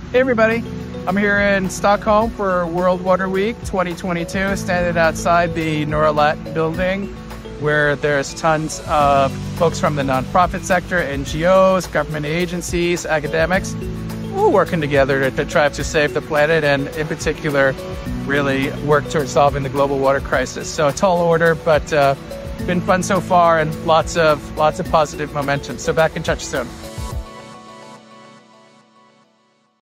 Hey everybody, I'm here in Stockholm for World Water Week 2022, standing outside the Norrlat building where there's tons of folks from the nonprofit sector, NGOs, government agencies, academics, all working together to try to save the planet and in particular really work towards solving the global water crisis. So a tall order, but been fun so far and lots of positive momentum. So back in touch soon.